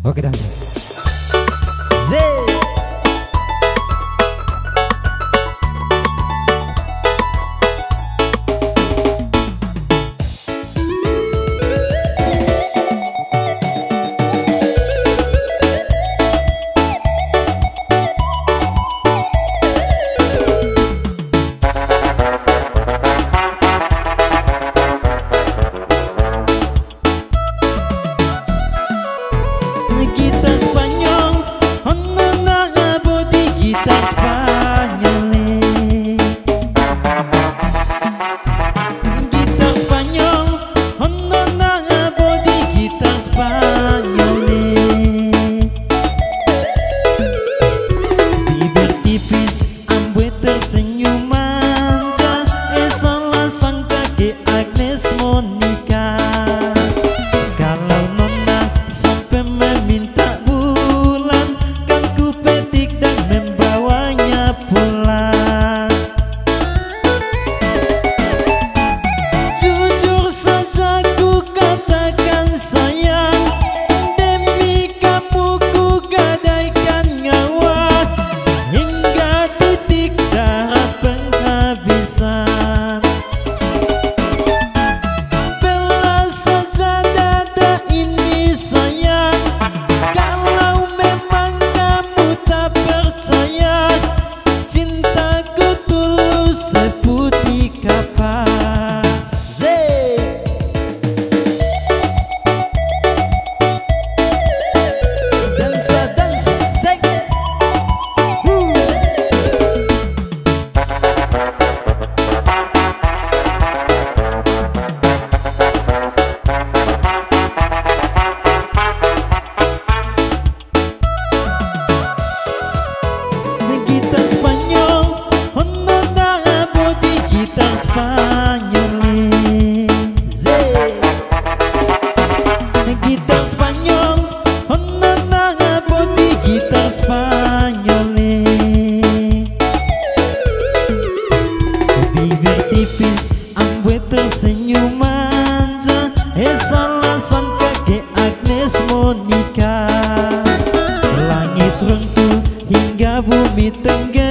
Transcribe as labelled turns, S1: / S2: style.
S1: Oke dah. Z.
S2: Kita Spanyol, oh nona body kita Spanyol. Kita Spanyol, oh nona body kita Spanyol. Bibir tipis, ambue tersenyum manja, salah sangka ke Agnes Monica. Kalau nona sampai meminta bulan, kan ku petik dan membawanya pulang. Jujur saja ku katakan sayang, demi kamu ku gadaikan nyawa, hingga titik darah penghabisan. Bela saja dada ini sayang, kalau memang kamu tak percaya, cintaku tulus seputih kapas. Dansa, dansa, zek. Kita Spanyol, oh nona body kita Spanyol. Kita Spanyol, oh nona body kita Spanyol. Bibir tipis, ambue tersenyum manja, salah sangka ke Agnes Monica. Langit runtuh hingga bumi tenggelam.